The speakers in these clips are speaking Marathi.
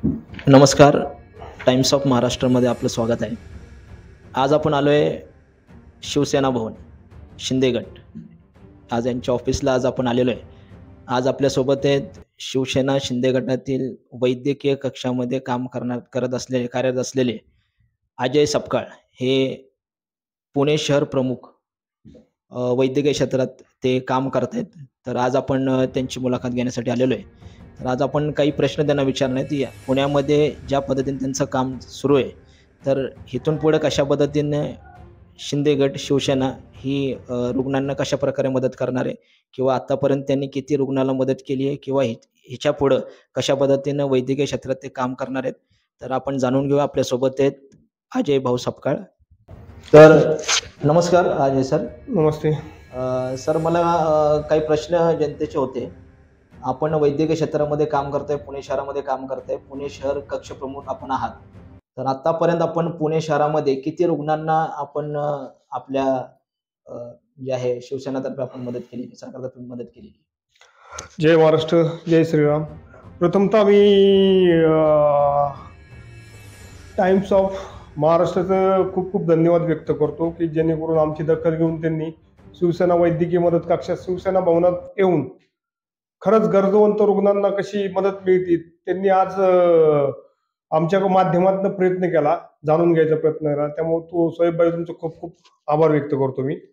नमस्कार. टाइम्स ऑफ महाराष्ट्रमध्ये आपलं स्वागत आहे. आज आपण आलो आहे शिवसेना भवन, शिंदे गट. आज यांच्या ऑफिसला आपण आलेलो आहे. आज आपल्यासोबत आहेत शिवसेना शिंदे गटातील वैद्यकीय कक्षामध्ये कार्यरत असलेले अजय सपकाळ. हे पुणे शहर प्रमुख वैद्यकीय क्षेत्रात ते काम करत आहेत. तर आज आपण त्यांची मुलाखत घेण्यासाठी आलेलो आहे. तर आज आपण काही प्रश्न त्यांना विचारणार आहेत. पुण्यामध्ये ज्या पद्धतीने त्यांचं काम सुरू आहे, तर इथून पुढे कशा पद्धतीने शिंदे गट शिवसेना ही रुग्णांना कशा प्रकारे मदत करणार आहे, किंवा आतापर्यंत त्यांनी किती रुग्णाला मदत केली आहे, किंवा ह्याच्या पुढं कशा पद्धतीनं वैद्यकीय क्षेत्रात ते काम करणार आहेत, तर आपण जाणून घेऊ. आपल्यासोबत आहेत अजय भाऊ सपकाळ. तर नमस्कार अजय सर. नमस्ते सर, मला काही प्रश्न जनतेचे होते. आपण वैद्यकीय क्षेत्रामध्ये काम करतोय, पुणे शहरामध्ये काम करतोय, पुणे शहर कक्ष प्रमुख आपण आहात. तर आतापर्यंत आपण पुणे शहरामध्ये किती रुग्णांना आपण आपल्या जे आहे शिवसेनातर्फे आपण मदत केली, सरकारतर्फे मदत केली? जय महाराष्ट्र, जय श्रीराम. प्रथमतः मी टाइम्स ऑफ महाराष्ट्राचं खूप खूप धन्यवाद व्यक्त करतो की जेणेकरून आमची दखल घेऊन त्यांनी शिवसेना वैद्यकीय मदत कक्षात शिवसेना भवनात येऊन खरंच गरजवंत रुग्णांना कशी मदत मिळते त्यांनी आज आमच्या माध्यमातून प्रयत्न केला, जाणून घ्यायचा प्रयत्न केला. त्यामुळे तो साहेबबाई तुमचे खूप खूप आभार व्यक्त करतो मी.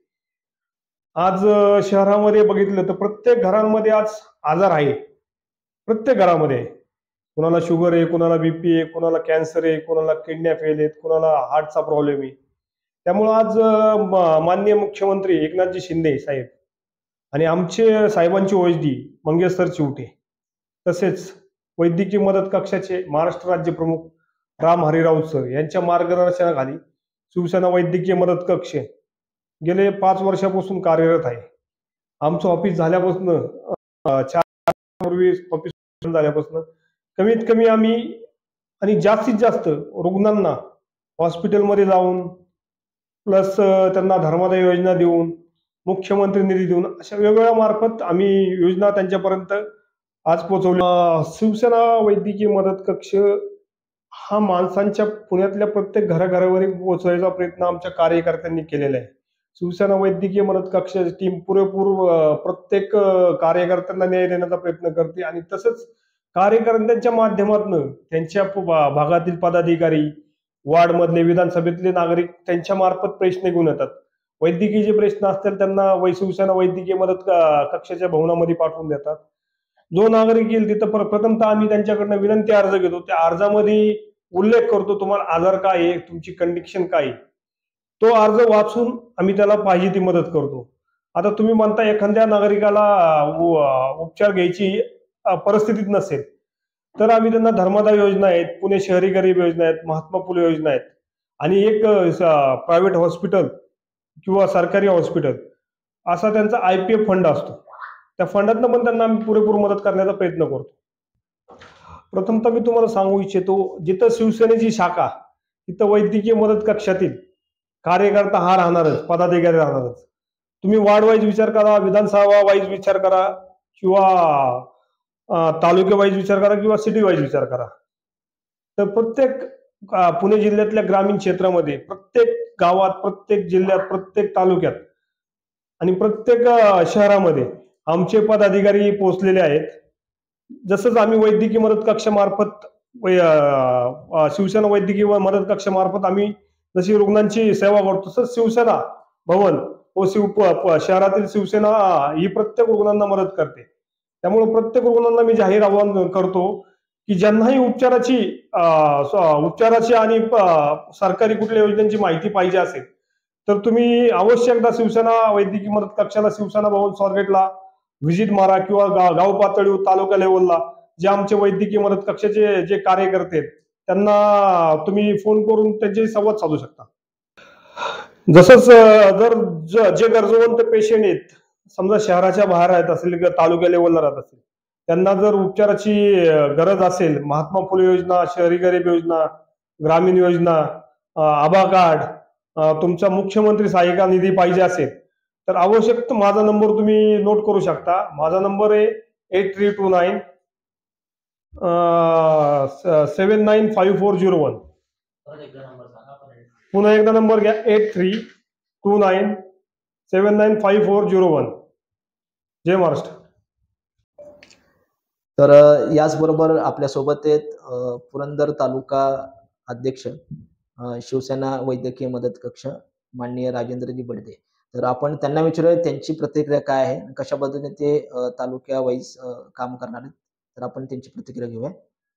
आज शहरामध्ये बघितलं तर प्रत्येक घरांमध्ये आज आजार आहे. प्रत्येक घरामध्ये कोणाला शुगर आहे, कोणाला बीपी आहे, कोणाला कॅन्सर आहे, कोणाला किडन्या फेल आहेत, कोणाला हार्टचा प्रॉब्लेम आहे. त्यामुळे आज माननीय मुख्यमंत्री एकनाथजी शिंदे साहेब आणि आमचे साहेबांचे ओएसडी मंगेश सर चिवटे, तसेच वैद्यकीय मदत कक्षाचे महाराष्ट्र राज्य प्रमुख राम हरिराव सर यांच्या मार्गदर्शनाखाली शिवसेना वैद्यकीय मदत कक्ष गेले 5 वर्षापासून कार्यरत आहे. आमचं ऑफिस झाल्यापासून 4 पूर्वी ऑफिस झाल्यापासून कमीत कमी आम्ही आणि जास्तीत जास्त रुग्णांना हॉस्पिटलमध्ये जाऊन प्लस त्यांना धर्मादाय योजना देऊन, मुख्यमंत्री निधी देऊन अशा वेगवेगळ्या मार्फत आम्ही योजना त्यांच्यापर्यंत आज पोहोचवली. शिवसेना वैद्यकीय मदत कक्ष हा माणसांच्या पुण्यातल्या प्रत्येक घराघरावर पोहोचवायचा प्रयत्न आमच्या कार्यकर्त्यांनी केलेला आहे. शिवसेना वैद्यकीय मदत कक्षाची टीम पुरेपूर प्रत्येक कार्यकर्त्यांना न्याय देण्याचा प्रयत्न करते आणि तसंच कार्यकर्त्यांच्या माध्यमातून त्यांच्या भागातील पदाधिकारी, वार्डमधले, विधानसभेतले नागरिक त्यांच्या मार्फत प्रश्न घेऊन येतात. वैद्यकीय जे प्रश्न असतील त्यांना शिवसेना वैद्यकीय मदत कक्षाच्या भवनामध्ये पाठवून देतात. जो नागरिक येईल तिथं प्रथमतः आम्ही त्यांच्याकडनं विनंती अर्ज घेतो. त्या अर्जामध्ये उल्लेख करतो तुम्हाला आजार काय आहे, तुमची कंडिशन काय आहे. तो अर्ज वाचून आम्ही त्याला पाहिजे ती मदत करतो. आता तुम्ही म्हणता एखाद्या नागरिकाला उपचार घ्यायची परिस्थितीत नसेल तर आम्ही त्यांना धर्मादाय योजना आहेत, पुणे शहरी गरीब योजना आहेत, महात्मा फुले योजना आहेत आणि एक प्रायव्हेट हॉस्पिटल किंवा सरकारी हॉस्पिटल असा त्यांचा IPF फंड असतो. त्या फंडातनं पण त्यांना आम्ही पुरेपूर मदत करण्याचा प्रयत्न करतो. प्रथमतः मी तुम्हाला सांगू इच्छितो, जिथं शिवसेनेची शाखा तिथं वैद्यकीय मदत कक्षातील कार्यकर्ता हा राहणारच, पदाधिकारी राहणारच. तुम्ही वार्ड वाईज विचार करा, विधानसभा वाईज विचार करा किंवा तालुके वाईज विचार करा किंवा सिटी वाईज विचार करा, तर प्रत्येक पुणे जिल्ह्यातल्या ग्रामीण क्षेत्रामध्ये, प्रत्येक गावात, प्रत्येक जिल्ह्यात, प्रत्येक तालुक्यात आणि प्रत्येक शहरामध्ये आमचे पदाधिकारी पोहोचलेले आहेत. जसंच आम्ही वैद्यकीय मदत कक्षामार्फत शिवसेना वैद्यकीय मदत कक्षामार्फत आम्ही जशी रुग्णांची सेवा करतो, तसंच शिवसेना भवन व शहरातील शिवसेना ही प्रत्येक रुग्णांना मदत करते. त्यामुळे प्रत्येक रुग्णांना मी जाहीर आवाहन करतो की ज्यांनाही उपचाराची आणि सरकारी कुठल्या योजनांची माहिती पाहिजे असेल तर तुम्ही अवश्य एकदा शिवसेना वैद्यकीय मदत कक्षाला, शिवसेना भवन स्वारगेटला व्हिजिट मारा किंवा गाव पातळीवर, तालुका लेवलला जे आमचे वैद्यकीय मदत कक्षाचे जे कार्यकर्ते आहेत त्यांना तुम्ही फोन करून त्यांच्याशी संवाद साधू शकता. जसंच जर जे गरजवंत पेशंट आहेत, समजा शहराच्या बाहेर राहत असेल किंवा तालुका लेवलला राहत असेल, त्यांना जर उपचाराची गरज असेल, महात्मा फुले योजना, शहरी गरीब योजना, ग्रामीण योजना, आभा कार्ड, तुमचा मुख्यमंत्री सहाय्यता निधी पाहिजे असेल तर आवश्यक माझा नंबर तुम्ही नोट करू शकता. माझा नंबर आहे 8329 795401. पुन्हा एकदा नंबर घ्या, 8329795401. जय महाराष्ट्र. तर याचबरोबर आपल्यासोबत आहेत पुरंदर तालुका अध्यक्ष शिवसेना वैद्यकीय मदत कक्ष माननीय राजेंद्रजी बडदे. तर आपण त्यांना विचारूया त्यांची प्रतिक्रिया काय आहे, कशा पद्धतीने ते तालुक्या वाईज काम करणार आहेत. तर आपण त्यांची प्रतिक्रिया घेऊया.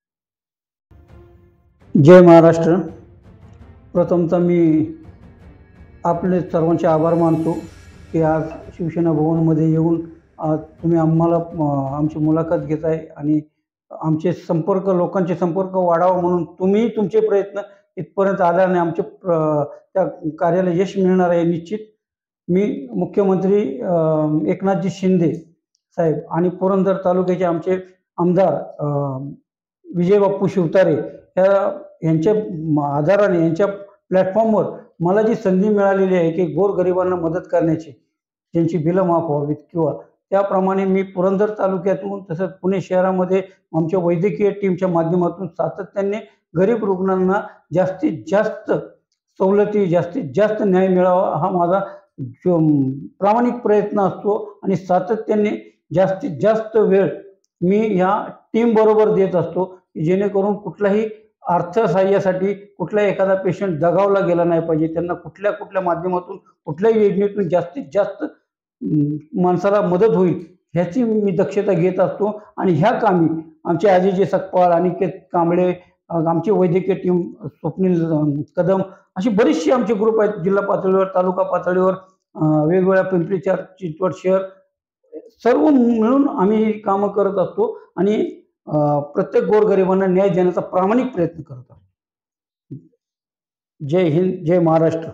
जय महाराष्ट्र. प्रथमतः मी आपले सर्वांचे आभार मानतो की आज शिवसेना भवनमध्ये येऊन तुम्ही आम्हाला आमची मुलाखत घेताय आणि आमचे संपर्क, लोकांचे संपर्क वाढावा म्हणून तुम्ही तुमचे प्रयत्न इथपर्यंत आल्याने आमचे त्या कार्याला यश मिळणार आहे निश्चित. मी मुख्यमंत्री एकनाथजी शिंदे साहेब आणि पुरंदर तालुक्याचे आमचे आमदार विजय बाप्पू शिवतारे यांच्या आधाराने, यांच्या प्लॅटफॉर्मवर मला जी संधी मिळालेली आहे की गोरगरिबांना मदत करण्याची, ज्यांची बिलं माफ व्हावीत किंवा त्याप्रमाणे मी पुरंदर तालुक्यातून तसंच पुणे शहरामध्ये आमच्या वैद्यकीय टीमच्या माध्यमातून सातत्याने गरीब रुग्णांना जास्तीत जास्त सवलती, जास्तीत जास्त न्याय मिळावा हा माझा प्रामाणिक प्रयत्न असतो आणि सातत्याने जास्तीत जास्त वेळ मी ह्या टीम बरोबर देत असतो जेणेकरून कुठलाही अर्थसहाय्यासाठी कुठला एखादा पेशंट दगावला गेला नाही पाहिजे. त्यांना कुठल्या माध्यमातून, कुठल्याही योजनेतून जास्तीत जास्त माणसाला मदत होईल ह्याची मी दक्षता घेत असतो. आणि ह्या कामी आमचे अजय सकपाळ, अनिकेत कांबळे, आमची वैद्यकीय टीम, स्वप्नील कदम, अशी बरीचशी आमचे ग्रुप आहेत. जिल्हा पातळीवर, तालुका पातळीवर, वेगवेगळ्या पिंपरी चिंचवड शहर, सर्व मिळून आम्ही कामं करत असतो आणि प्रत्येक गोरगरिबांना न्याय देण्याचा प्रामाणिक प्रयत्न करत असतो. जय हिंद, जय महाराष्ट्र.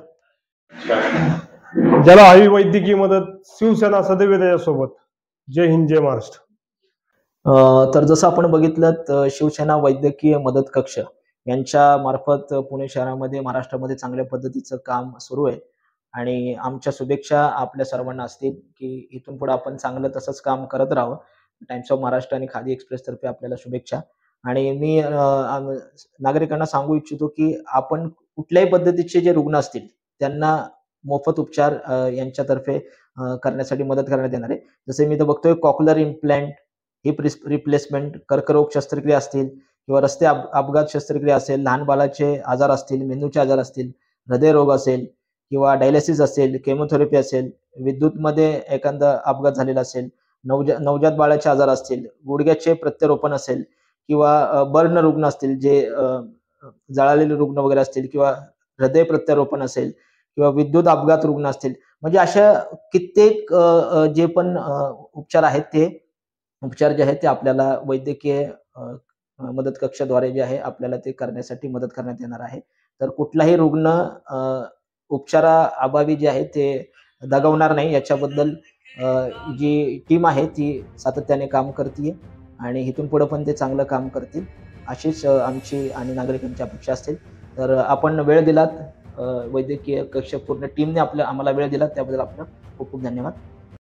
ज्याला हवी वैद्यकीय मदत, शिवसेना सदैव त्याच्यासोबत. जय हिंद, जय महाराष्ट्र. तर जसं आपण बघितलं, शिवसेना वैद्यकीय मदत कक्ष यांच्या मार्फत पुणे शहरामध्ये, महाराष्ट्रामध्ये चांगल्या पद्धतीचं काम सुरू आहे आणि आमच्या शुभेच्छा आपल्या सर्वांना असतील की इथून पुढे आपण चांगलं तसंच काम करत राहावं. टाइम्स ऑफ महाराष्ट्र आणि खादी एक्सप्रेस तर्फे आपल्याला शुभेच्छा. आणि मी नागरिकांना सांगू इच्छितो की आपण कुठल्याही पद्धतीचे जे रुग्ण असतील त्यांना मोफत उपचार यांच्यातर्फे करण्यासाठी मदत करण्यात येणार आहे. जसे मी तर बघतोय कॉक्युलर इम्प्लांट, हिप रिप्लेसमेंट, कर्करोग शस्त्रक्रिया असतील किंवा रस्ते अपघात शस्त्रक्रिया असेल, लहान बाळाचे आजार असतील, मेंदूचे आजार असतील, हृदयरोग असेल किंवा डायलिसिस असेल, केमोथेरपी असेल, विद्युतमध्ये एखादा अपघात झालेला असेल, नवजात बाळाचे आजार असतील, गुडघ्याचे प्रत्यारोपण असेल किंवा बर्न रुग्ण असतील, जे जळालेले रुग्ण वगैरे असतील किंवा हृदय प्रत्यारोपण असेल किंवा विद्युत अपघात रुग्ण असतील, म्हणजे अशा कित्येक जे पण उपचार आहेत, ते उपचार जे आहेत ते आपल्याला वैद्यकीय मदत कक्षाद्वारे जे आहे आपल्याला ते करण्यासाठी मदत करण्यात येणार आहे. तर कुठलाही रुग्ण उपचाराअभावी जे आहे ते दगावणार नाही याच्याबद्दल जी टीम आहे ती सातत्याने काम करते आणि इथून पुढे पण ते चांगलं काम करतील अशीच आमची आणि नागरिकांची अपेक्षा असतील. तर आपण वेळ दिलात, वैद्यकीय कक्ष पूर्ण टीमने आम्हाला वेळ दिला त्याबद्दल आपलं खूप खूप धन्यवाद.